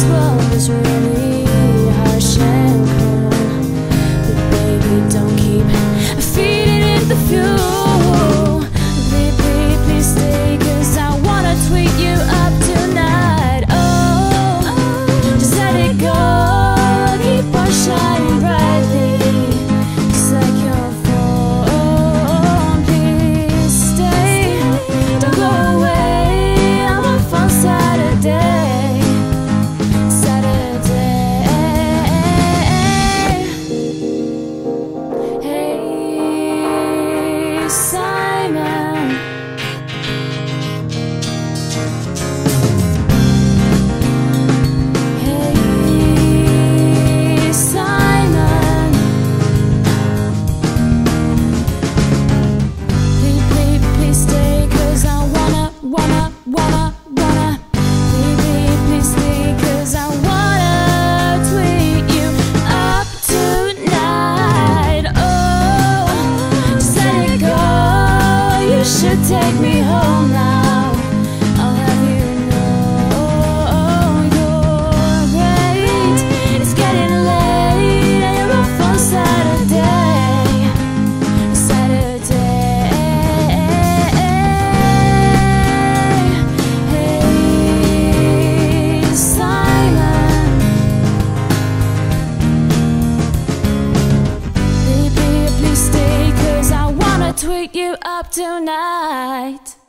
this world is really harsh and cruel, but baby, don't keep feeding it the fuel. Please stay, 'cause I wanna tweet you up tonight. Oh, just let it go, keep on shining brightly, just like your phone. Please stay, don't go away, I'm up on Saturday. Hey, Simon. Hey, Simon. Please stay, 'cause I wanna. Please stay, 'cause I wanna tweet you up tonight. Oh, just let it go, you should take me home now. I'll have you know you're great. It's getting late and you're off on Saturday. Hey, Simon. Baby, please stay, 'cause I wanna tweet you up tonight.